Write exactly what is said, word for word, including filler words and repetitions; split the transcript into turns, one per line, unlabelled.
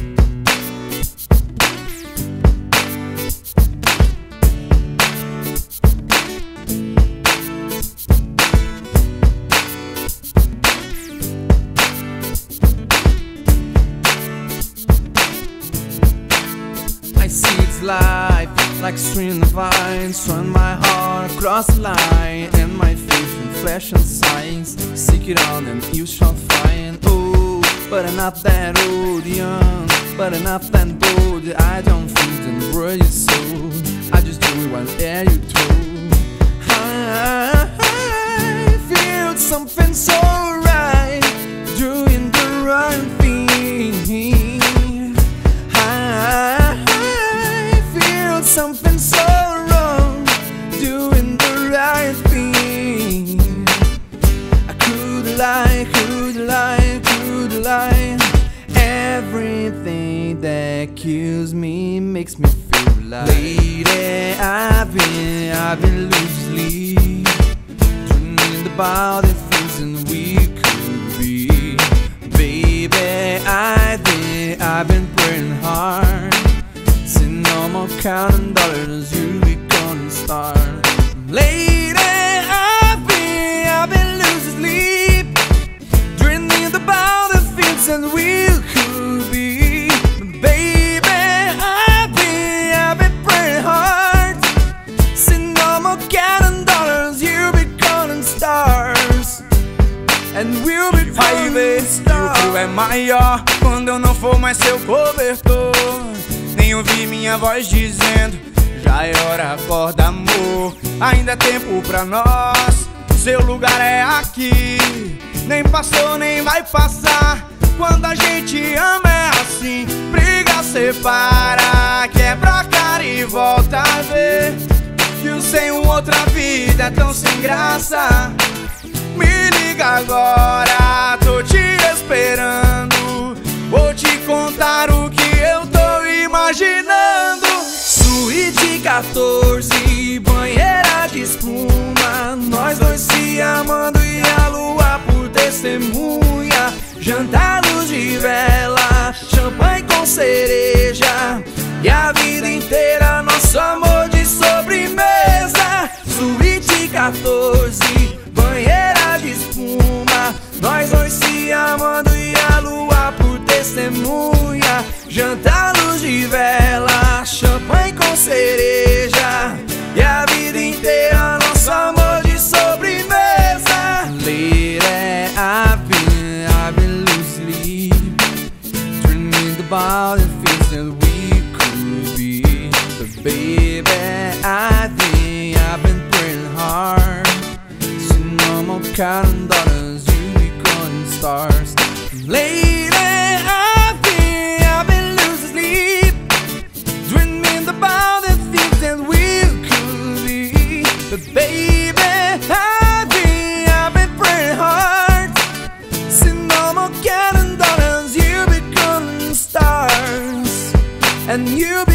I see its life like a string of vines, run my heart across the line, and my faith in flesh and signs. Seek it on and you shall find. Oh, but I'm not that old, young, but I'm not that bold. I don't think the word is sold. I just do what air you told. I, I feel something so right, doing the right thing. Something so wrong, doing the right thing. I could lie, could lie, could lie. Everything that kills me makes me feel alive. Lately I've been, I've been loosely dreaming about the things that we could be. Baby, I've been, I've been praying hard. No more counting dollars, you be gonna start. Lady, I've been, I've been losing sleep, dreaming about the things that we could be. Baby, I've been, I've been praying hard. See, no more counting dollars, you be counting stars, and we'll be counting stars.
E o frio é maior quando eu não for mais seu cobertor. Nem ouvi minha voz dizendo: já é hora, acorda, amor. Ainda é tempo pra nós, seu lugar é aqui. Nem passou, nem vai passar. Quando a gente ama é assim. Briga, separa, quebra a cara e volta a ver que o sem outra vida é tão sem graça. Me liga agora, tô te esperando. Vou te contar o que eu tô imaginando.
Suíte quatorze, banheira de espuma, nós dois se amando e a lua por testemunha. Jantar, luz de vela, champanhe com cereja, e a vida inteira nosso amor de sobremesa. Suíte quatorze, banheira de espuma, nós dois se amando e a lua por testemunha. Jantar, luz de vela, champanhe com cereja, e a vida inteira nosso amor de sobremesa. Lady, I've been, I've been losing sleep, dreaming about the things that we could be. But baby, I think I've been praying hard. So no more counting dollars, you be counting stars. Lady, I've been, I've been losing sleep, dreaming about the things that we could be. But baby, I've been, I've been praying hard. See, no more counting dollars, you be counting stars, and you be